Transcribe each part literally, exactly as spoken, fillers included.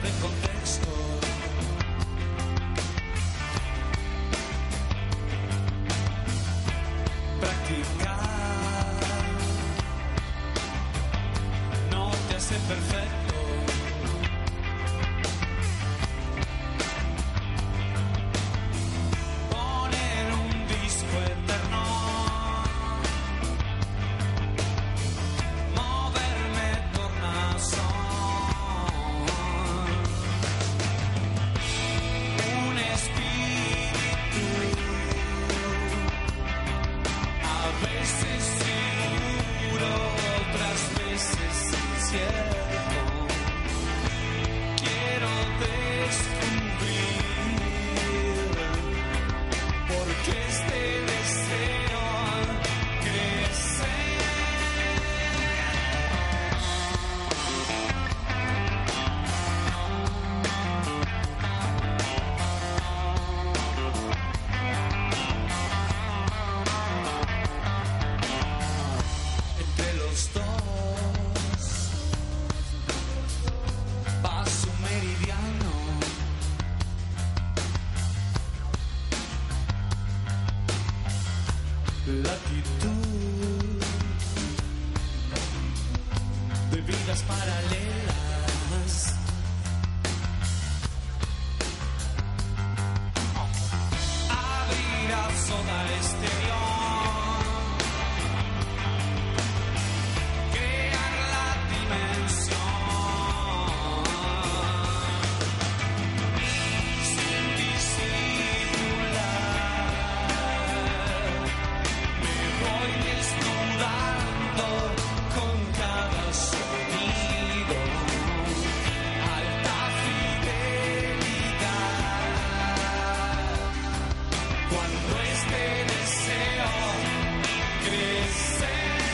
de contexto. Practicar no te hace perfecto. Poner un disco eterno, moverme tornasol. Un espíritu a veces seguro, otras veces incierto. Quiero descubrir por qué este deseo crece. Entre los dos pasa un meridiano. Latitud de vidas paralelas. Abrirá Soda Stereo, crear la dimensión sin disimular. Me voy desnudando con cada sonido, alta fidelidad. Cuando este deseo crece.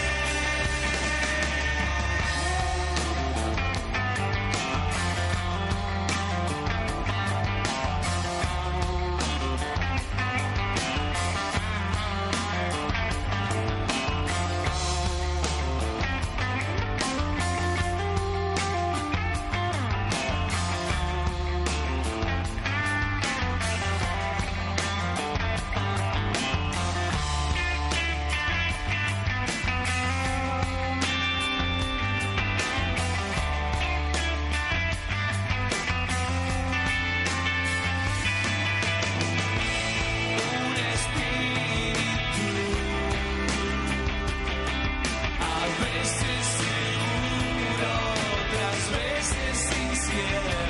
Un espíritu a veces seguro, otras veces incierto.